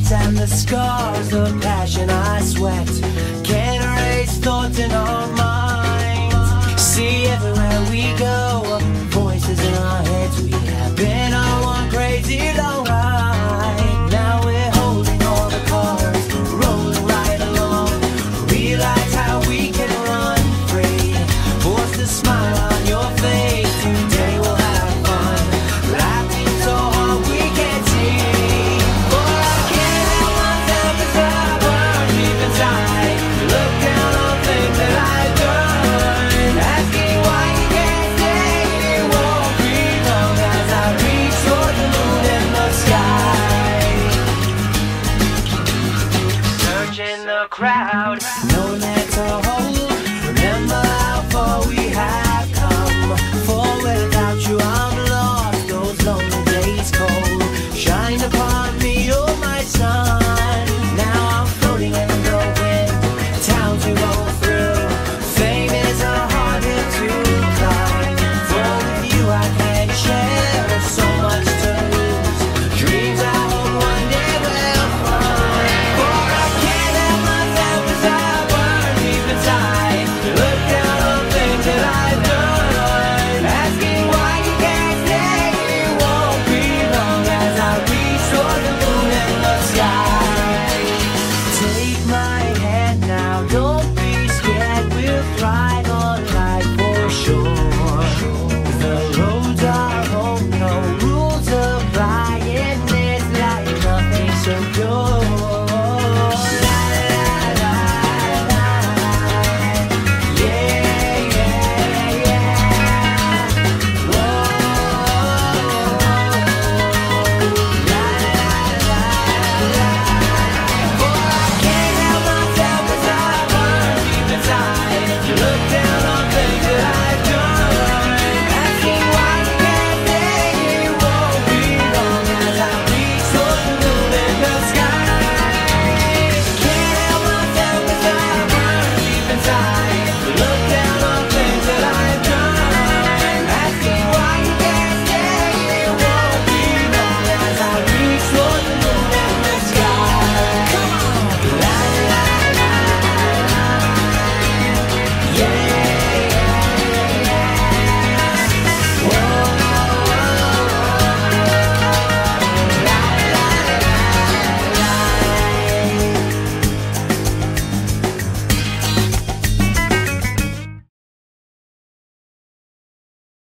nights and the scars, the passion I sweat can't erase thoughts in our minds. See, everywhere we go, voices in our heads. We have been on one crazy long ride. Now we're holding all the cards, rolling right along. Realize how we can run free. Force the smile on your face. Today we'll have fun, laughing so hard we can't see. For I can't help myself as I burn deep inside. Look down on things that I've done, asking why you can't stay. It won't be long as I reach toward the moon and the sky. Searching the crowd, knowing that